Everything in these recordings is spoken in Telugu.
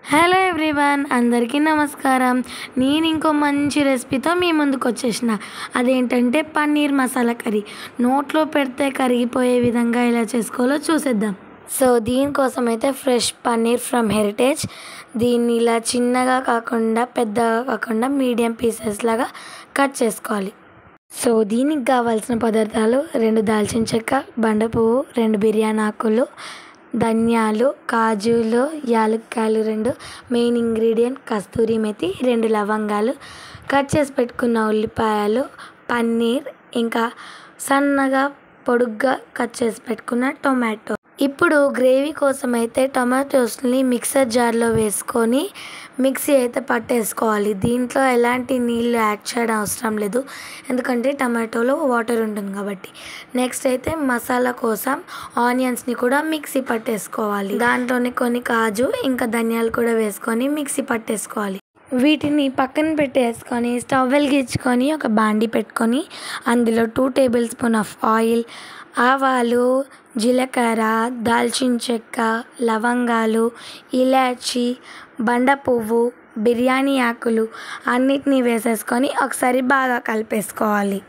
హలో ఎవ్రీవన్, అందరికీ నమస్కారం. నేను ఇంకో మంచి రెసిపీతో మీ ముందుకు వచ్చేసిన. అదేంటంటే పన్నీర్ మసాలా కర్రీ. నోట్లో పెడితే కరిగిపోయే విధంగా ఎలా చేసుకోవాలో చూసేద్దాం. సో దీనికోసం అయితే ఫ్రెష్ పన్నీర్ ఫ్రమ్ హెరిటేజ్. దీన్ని ఇలా చిన్నగా కాకుండా పెద్దగా కాకుండా మీడియం పీసెస్ లాగా కట్ చేసుకోవాలి. సో దీనికి కావాల్సిన పదార్థాలు 2 దాల్చిన చెక్క, బండ పువ్వు, 2 బిర్యానీ ఆకులు, ధనియాలు, కాజులు, యాలక్కాయలు 2, మెయిన్ ఇంగ్రీడియంట్ కస్తూరి మెతి, 2 లవంగాలు, కట్ చేసి పెట్టుకున్న ఉల్లిపాయలు, పన్నీర్, ఇంకా సన్నగా పొడుగ్గా కట్ చేసి పెట్టుకున్న టొమాటో. ఇప్పుడు గ్రేవీ కోసం అయితే టొమాటోస్ని మిక్సర్ జార్లో వేసుకొని మిక్సీ అయితే పట్టేసుకోవాలి. దీంట్లో ఎలాంటి నీళ్ళు యాడ్ చేయడం అవసరం లేదు, ఎందుకంటే టమాటోలో వాటర్ ఉంటుంది కాబట్టి. నెక్స్ట్ అయితే మసాలా కోసం ఆనియన్స్ని కూడా మిక్సీ పట్టేసుకోవాలి. దాంట్లోనే కొన్ని కాజు ఇంకా ధనియాలు కూడా వేసుకొని మిక్సీ పట్టేసుకోవాలి. వీటిని పక్కన పెట్టేసుకొని స్టవ్ వెలిగించుకొని ఒక బాండి పెట్టుకొని అందులో 2 టేబుల్ స్పూన్ ఆఫ్ ఆయిల్, ఆవాలు, జీలకర్ర, దాల్చిన చెక్క, లవంగాలు, ఇలాచి, బండ పువ్వు, బిర్యానీ ఆకులు అన్నిటినీ వేసేసుకొని ఒకసారి బాగా కలిపేసుకోవాలి.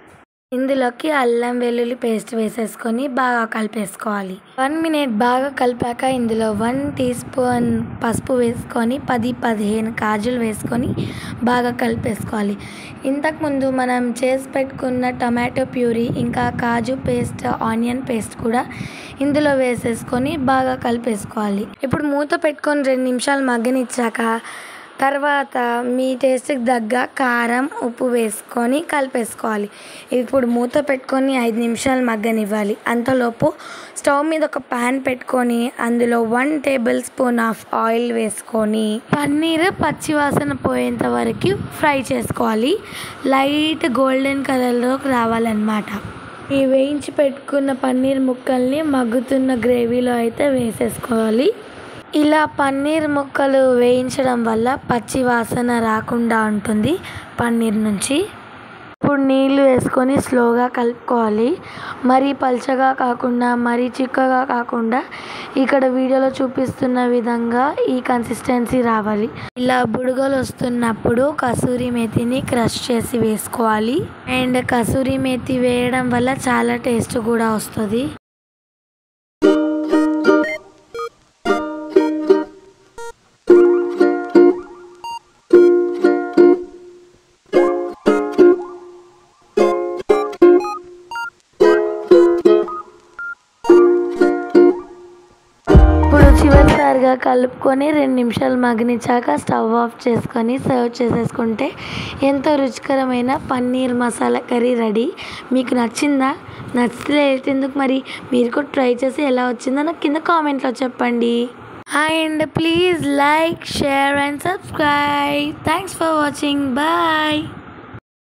ఇందులోకి అల్లం వెల్లుల్లి పేస్ట్ వేసేసుకొని బాగా కలిపేసుకోవాలి. 1 మినిట్ బాగా కలిపాక ఇందులో 1 టీ స్పూన్ పసుపు వేసుకొని 10-15 కాజులు వేసుకొని బాగా కలిపేసుకోవాలి. ఇంతకుముందు మనం చేసి పెట్టుకున్న టమాటో ప్యూరీ ఇంకా కాజు పేస్ట్, ఆనియన్ పేస్ట్ కూడా ఇందులో వేసేసుకొని బాగా కలిపేసుకోవాలి. ఇప్పుడు మూత పెట్టుకొని 2 నిమిషాలు మగ్గనిచ్చాక తర్వాత మీ టేస్ట్కి తగ్గ కారం, ఉప్పు వేసుకొని కలిపేసుకోవాలి. ఇప్పుడు మూత పెట్టుకొని 5 నిమిషాలు మగ్గనివ్వాలి. అంతలోపు స్టవ్ మీద ఒక ప్యాన్ పెట్టుకొని అందులో 1 టేబుల్ స్పూన్ ఆఫ్ ఆయిల్ వేసుకొని పన్నీర్ పచ్చివాసన పోయేంత వరకు ఫ్రై చేసుకోవాలి. లైట్ గోల్డెన్ కలర్లోకి రావాలన్నమాట. ఈ వేయించి పెట్టుకున్న పన్నీర్ ముక్కల్ని మగ్గుతున్న గ్రేవీలో అయితే వేసేసుకోవాలి. ఇలా పన్నీర్ ముక్కలు వేయించడం వల్ల పచ్చి వాసన రాకుండా ఉంటుంది పన్నీర్ నుంచి. ఇప్పుడు నీళ్ళు వేసుకొని స్లోగా కలుపుకోవాలి. మరీ పల్చగా కాకుండా మరీ చిక్కగా కాకుండా ఇక్కడ వీడియోలో చూపిస్తున్న విధంగా ఈ కన్సిస్టెన్సీ రావాలి. ఇలా బుడగలు వస్తున్నప్పుడు కసూరి మేతిని క్రష్ చేసి వేసుకోవాలి. అండ్ కసూరి మేతి వేయడం వల్ల చాలా టేస్ట్ కూడా వస్తుంది. చివరిసారిగా కలుపుకొని 2 నిమిషాలు మగ్గనిచ్చాక స్టవ్ ఆఫ్ చేసుకొని సర్వ్ చేసేసుకుంటే ఎంతో రుచికరమైన పన్నీర్ మసాలా కర్రీ రెడీ. మీకు నచ్చిందా? నచ్చితే ఎందుకు మరి మీరు కూడా ట్రై చేసి ఎలా వచ్చిందో నాకు కింద కామెంట్లో చెప్పండి. And please like, share and subscribe. Thanks for watching. Bye.